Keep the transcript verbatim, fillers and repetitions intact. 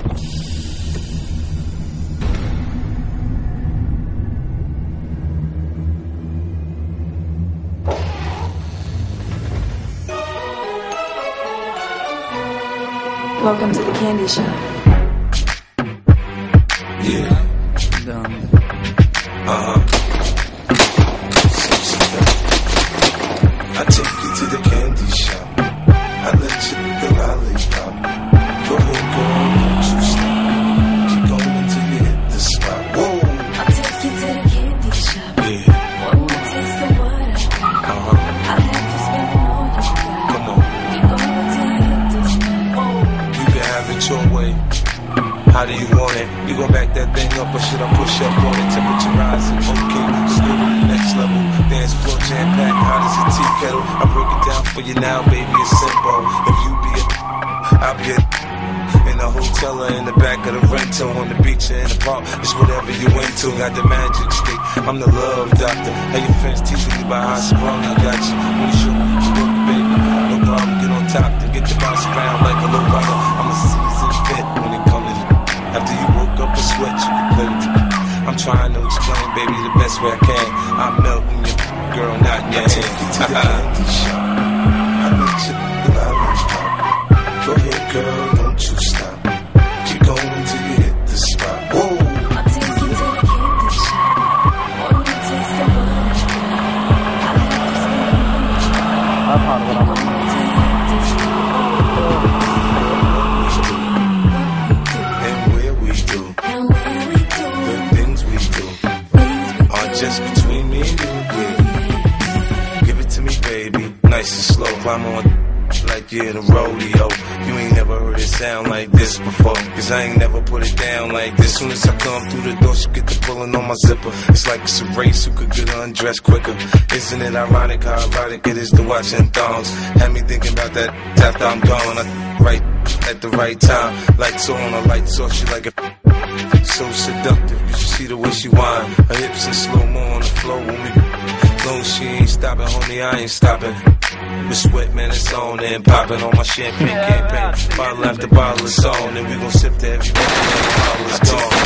Welcome to the candy shop. Yeah. Uh-huh. I take you to the candy shop. I let you the lollipop. Go ahead, girl, don't you stop. Keep going till you hit the spot. Whoa. I'll take you to the candy shop. Yeah. One more taste of what I got. Uh-huh. I'll have you spending all you got. Come on. Keep going till you hit the spot. Whoa. You can have it your way. How do you want it? You gon' back that thing up or should I push up on it? Temperature rising, okay, let's go to the next level. Dance floor jam packed, hot as a tea kettle. I break it down for you now, baby, it's simple. If you be a, I'll be a in a hotel or in the back of the rental, on the beach or in the park, it's whatever you into. Got the magic stick, I'm the love doctor. Hey, your friends teasing you about how I sprung, I got you. When you show me you work, baby, no problem, get on top, then get the bounce around like a little brother. I'm a seasoned vet when it comes to after you woke up and sweat, you can play with it. I'm trying to explain, baby, the best way I can. I'm melting your girl, not in your hand. I take you to the candy shop. I let you the lollipop. Go ahead, girl, don't you stop. Keep going till you hit the spot. Whoa. I'll take you to the candy shop. One more taste of what I got. I'll have you spending all you got. Keep going till you hit the spot. Just between me and you, yeah. Give it to me, baby, nice and slow. Climb on like you're in a rodeo. You ain't never heard it sound like this before, cause I ain't never put it down like this. Soon as I come through the door, she get the pulling on my zipper. It's like it's a race, who could get undressed quicker. Isn't it ironic how ironic it is to watching thongs? Had me thinking about that after I'm gone. I right at the right time. Lights on, her lights off, she like it so seductive, you should see the way she whine. Her hips in slow-mo on the floor when we long as she ain't stopping, homie, I ain't stopping. The sweat, man, it's on and popping on my champagne campaign. Bottle after bottle, it's on, and we gon' sip to every bottle, bottle is gone.